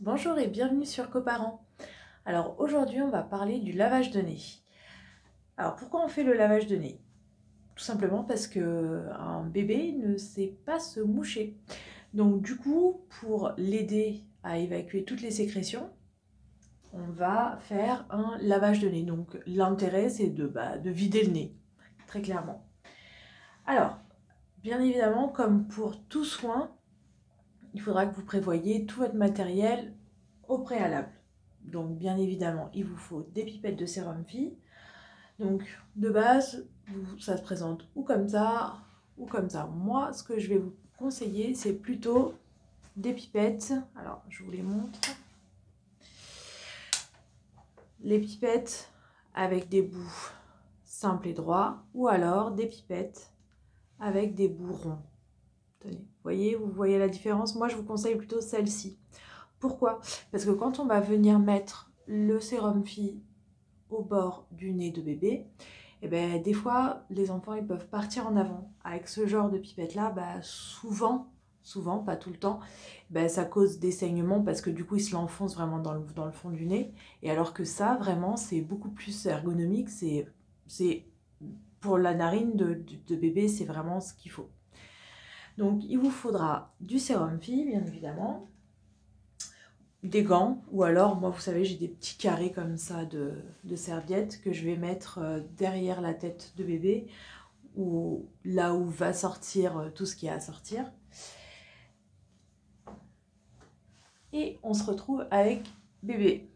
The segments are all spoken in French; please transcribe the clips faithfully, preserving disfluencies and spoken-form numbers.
Bonjour et bienvenue sur Coparents. Alors aujourd'hui on va parler du lavage de nez. Alors pourquoi on fait le lavage de nez? Tout simplement parce que un bébé ne sait pas se moucher. Donc du coup, pour l'aider à évacuer toutes les sécrétions, on va faire un lavage de nez. Donc l'intérêt c'est de, bah, de vider le nez, très clairement. Alors, bien évidemment, comme pour tout soin, il faudra que vous prévoyiez tout votre matériel au préalable. Donc bien évidemment, il vous faut des pipettes de sérum Phi. Donc de base, ça se présente ou comme ça, ou comme ça. Moi, ce que je vais vous conseiller, c'est plutôt des pipettes. Alors, je vous les montre. Les pipettes avec des bouts simples et droits, ou alors des pipettes avec des bouts ronds. Tenez, vous voyez, vous voyez la différence? Moi, je vous conseille plutôt celle-ci. Pourquoi? Parce que quand on va venir mettre le sérum Phi au bord du nez de bébé, et ben, des fois, les enfants ils peuvent partir en avant. Avec ce genre de pipette-là, bah, souvent, souvent, pas tout le temps, ben, ça cause des saignements parce que du coup, ils se l'enfoncent vraiment dans le, dans le fond du nez. Et alors que ça, vraiment, c'est beaucoup plus ergonomique. C'est, c'est pour la narine de, de, de bébé, c'est vraiment ce qu'il faut. Donc, il vous faudra du sérum Phi, bien évidemment, des gants, ou alors, moi, vous savez, j'ai des petits carrés comme ça de, de serviettes que je vais mettre derrière la tête de bébé, ou là où va sortir tout ce qu'il y a à sortir. Et on se retrouve avec bébé.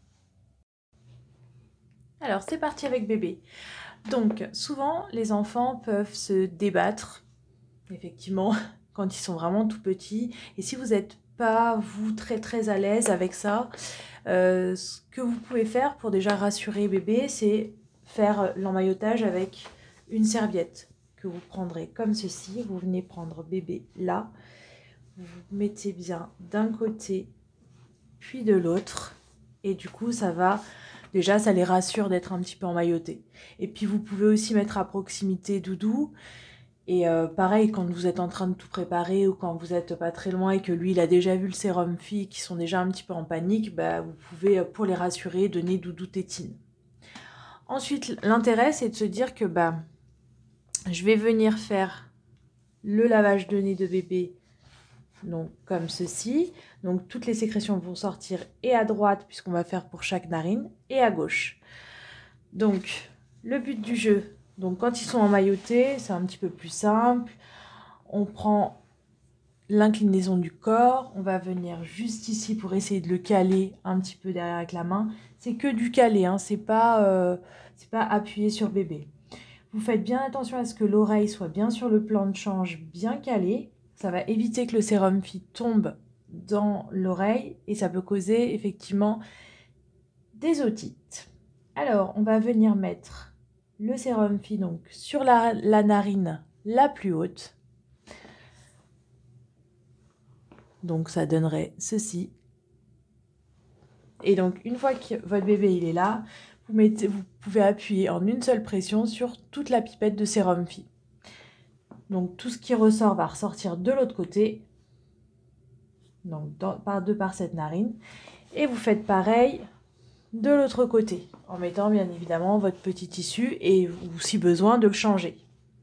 Alors, c'est parti avec bébé. Donc, souvent, les enfants peuvent se débattre, effectivement, quand ils sont vraiment tout petits. Et si vous n'êtes pas, vous, très très à l'aise avec ça, euh, ce que vous pouvez faire pour déjà rassurer bébé, c'est faire l'emmaillotage avec une serviette que vous prendrez comme ceci. Vous venez prendre bébé là, vous vous mettez bien d'un côté puis de l'autre, et du coup ça va, déjà ça les rassure d'être un petit peu emmaillotés. Et puis vous pouvez aussi mettre à proximité doudou. Et euh, pareil, quand vous êtes en train de tout préparer ou quand vous n'êtes pas très loin et que lui, il a déjà vu le sérum Phi, qui sont déjà un petit peu en panique, bah, vous pouvez, pour les rassurer, donner doudou tétine. Ensuite, l'intérêt, c'est de se dire que bah, je vais venir faire le lavage de nez de bébé, donc comme ceci. Donc toutes les sécrétions vont sortir et à droite, puisqu'on va faire pour chaque narine, et à gauche. Donc, le but du jeu... Donc quand ils sont emmaillotés, c'est un petit peu plus simple. On prend l'inclinaison du corps, on va venir juste ici pour essayer de le caler un petit peu derrière avec la main. C'est que du caler, hein, c'est pas, euh, c'est pas appuyer sur bébé. Vous faites bien attention à ce que l'oreille soit bien sur le plan de change, bien calé. Ça va éviter que le sérum Phi tombe dans l'oreille et ça peut causer effectivement des otites. Alors, on va venir mettre le sérum Phi donc sur la, la narine la plus haute. Donc ça donnerait ceci. Et donc une fois que votre bébé il est là, vous, mettez, vous pouvez appuyer en une seule pression sur toute la pipette de sérum Phi. Donc tout ce qui ressort va ressortir de l'autre côté. Donc dans, par deux par cette narine. Et vous faites pareil de l'autre côté, en mettant bien évidemment votre petit tissu et ou si besoin de le changer.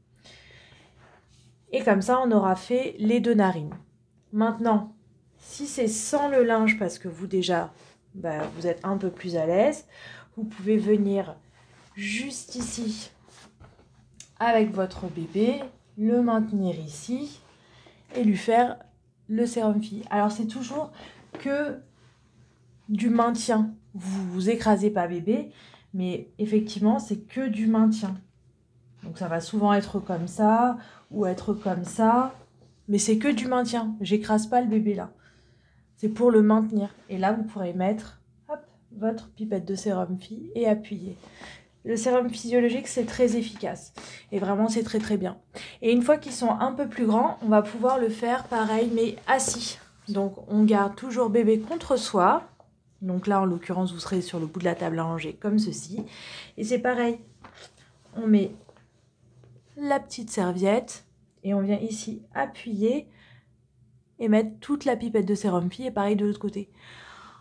Et comme ça, on aura fait les deux narines. Maintenant, si c'est sans le linge, parce que vous déjà, bah, vous êtes un peu plus à l'aise, vous pouvez venir juste ici avec votre bébé, le maintenir ici et lui faire le sérum Phi. Alors c'est toujours que du maintien. Vous vous écrasez pas bébé, mais effectivement, c'est que du maintien. Donc ça va souvent être comme ça, ou être comme ça, mais c'est que du maintien. J'écrase pas le bébé là. C'est pour le maintenir. Et là, vous pourrez mettre hop, votre pipette de sérum Phi et appuyer. Le sérum physiologique, c'est très efficace. Et vraiment, c'est très très bien. Et une fois qu'ils sont un peu plus grands, on va pouvoir le faire pareil, mais assis. Donc on garde toujours bébé contre soi. Donc là, en l'occurrence, vous serez sur le bout de la table à ranger comme ceci. Et c'est pareil. On met la petite serviette et on vient ici appuyer et mettre toute la pipette de sérum Phi et pareil de l'autre côté.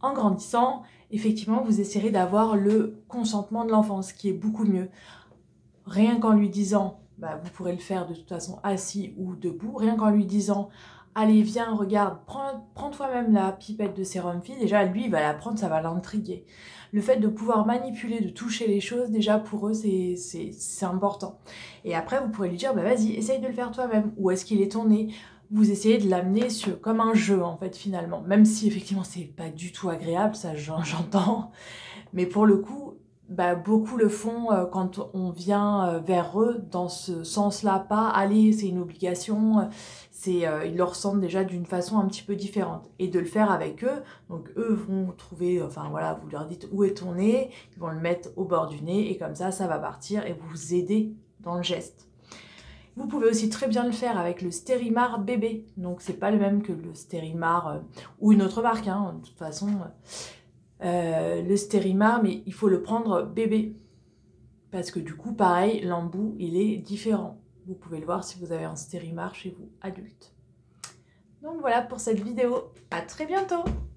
En grandissant, effectivement, vous essayerez d'avoir le consentement de l'enfant, ce qui est beaucoup mieux. Rien qu'en lui disant, bah, vous pourrez le faire de toute façon assis ou debout, rien qu'en lui disant, allez viens, regarde, prends, prends toi-même la pipette de sérum fille, déjà lui il va la prendre, ça va l'intriguer. Le fait de pouvoir manipuler, de toucher les choses, déjà pour eux c'est important. Et après vous pourrez lui dire, bah vas-y, essaye de le faire toi-même, où est-ce qu'il est ton nez? Vous essayez de l'amener sur comme un jeu en fait finalement, même si effectivement c'est pas du tout agréable, ça j'entends, mais pour le coup, bah, beaucoup le font euh, quand on vient euh, vers eux dans ce sens-là, pas aller, c'est une obligation, c'est euh, ils le ressentent déjà d'une façon un petit peu différente. Et de le faire avec eux, donc eux vont trouver, enfin voilà, vous leur dites où est ton nez, ils vont le mettre au bord du nez et comme ça, ça va partir et vous aider dans le geste. Vous pouvez aussi très bien le faire avec le Stérimar bébé, donc c'est pas le même que le Stérimar euh, ou une autre marque, hein, de toute façon... Euh, le Stérimar, mais il faut le prendre bébé parce que du coup pareil l'embout il est différent, vous pouvez le voir si vous avez un Stérimar chez vous adulte. Donc voilà pour cette vidéo, à très bientôt.